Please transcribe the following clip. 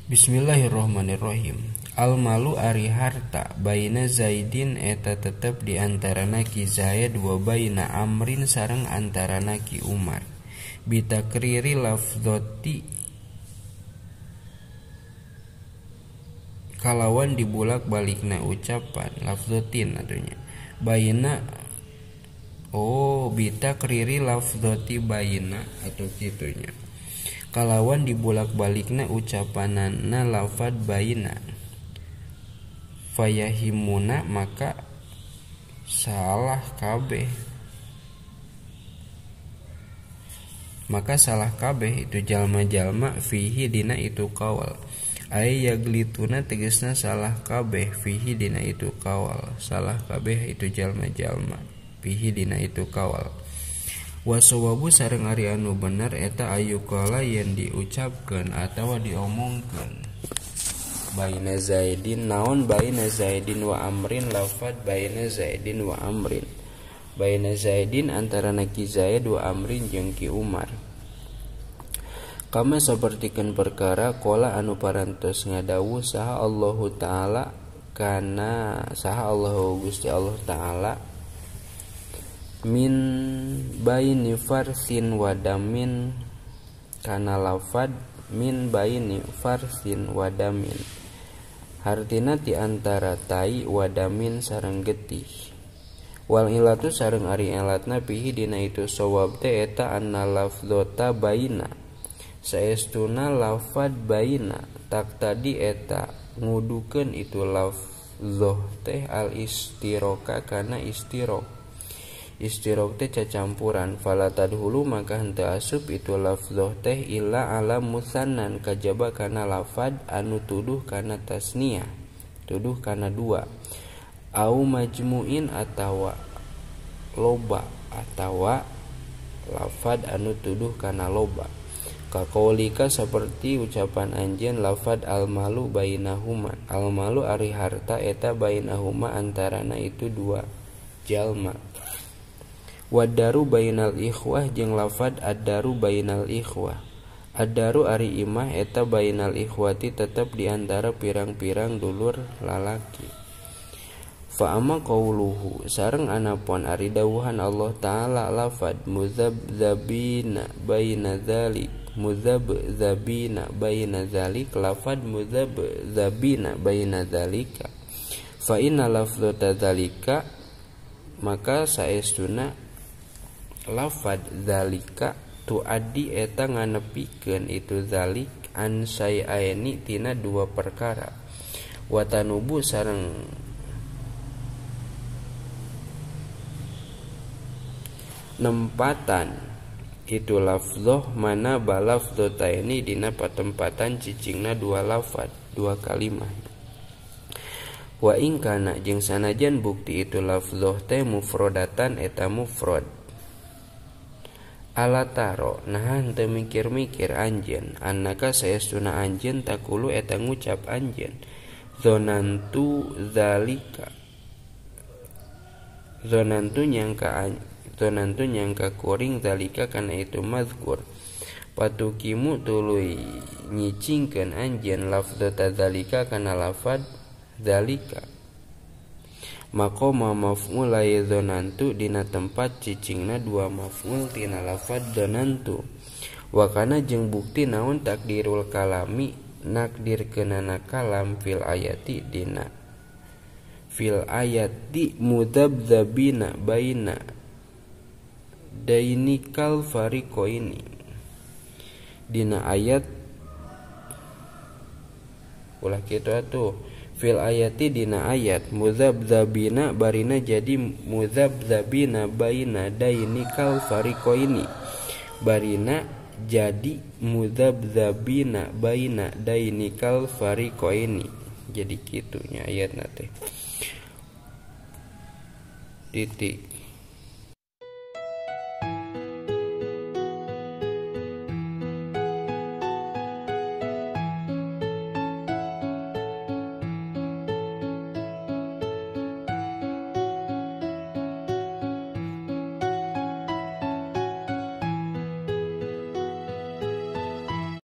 Bismillahirrahmanirrahim. Al-malu ari harta baina Zaidin eta tetep di antarana ki Zaid wa baina Amrin sareng antarana ki Umar. Bitakriri lafdzoti kalawan dibulak balikna ucapan lafdzotin atunya. Baina bitakriri lafdzoti baina atau kitunya. Kalawan dibulak balikna ucapanana lafad baina fayahimuna maka salah kabeh itu jalma-jalma fihi dina itu kawal ay yaglituna tegesna salah kabeh fihi dina itu kawal salah kabeh itu jalma-jalma fihi dina itu kawal. Wasawabu sareng ari anu bener eta ayukala yang diucapkan atau diomongkan baina Zaidin naon baina Zaidin wa Amrin lafad baina Zaidin wa Amrin baina Zaidin antara naki Zaid wa Amrin jeung ki Umar. Kama sapertikeun perkara qala anu parantos ngadawuh saha Allahu taala kana saha Allahu Gusti Allah taala min baini farsin wadamin kana lafad min baini farsin wadamin hartina ti antara tai wadamin sareng getih wal ilatu sareng ari elatna pihi dina itu sawab teh eta anna lafdzota baina saestuna lafad baina tak tadi eta ngudukeun itu lafdzoh teh al istiroka kana istirok teh cacampuran fala tadhulu maka henteu asup itu lafdzoh teh illa ala musannan kajaba kana lafad anu tuduh kana tasniyah tuduh kana dua au majmuin atawa loba atawa lafad anu tuduh kana loba kaqaulika saperti ucapan anjeun lafad al-malu bainahuma al-malu ari harta eta bainahuma antarana itu dua jalma. Wadaru bainal ikhwah jeung lafad ad-daru bainal ikhwah. Ad-daru ari imah eta bainal ikhwati tetep diantara pirang-pirang dulur lalaki. Fa amma qauluhu sareng anapun ari dawuhan Allah taala lafad muzabzabina baina dzalik muzabzabina baina dzalik lafad muzabzabina baina dzalika fa inna lafdzata dzalika maka saestuna lafad zalika tuaddi eta nganepikeun itu zalik an syai'aini tina dua perkara watanubu sareng nempatan itu lafdzoh mana balafdzotaini dina patempatan cicingna dua lafad dua kalimah wa in kana jeung sanajan bukti itu lafdzoh teh mufradatan eta mufrad alataro nah henteu mikir-mikir anjeun annaka saestuna anjeun takulu eta ngucap anjeun zonantu zalika zonantu nyangka kuring zalika kana itu mazkur patukimu tuluy nyicingkeun anjeun lafdzata zalika kana lafad zalika maqama maf'ul zonantu dina tempat cicingna dua maf'ul tina lafad zonantu wa kana jeung bukti naon takdirul kalami nakdirkeunana kalam fil ayati dina fil ayati mudzabzabina baina dainikal fariqaini dina ayat ulah kitu atuh fil ayati dina ayat mudzabzabina barina jadi mudzabzabina baina dainikal fariqaini barina jadi mudzabzabina baina dainikal fariqaini jadi kitunya ayatna teh titik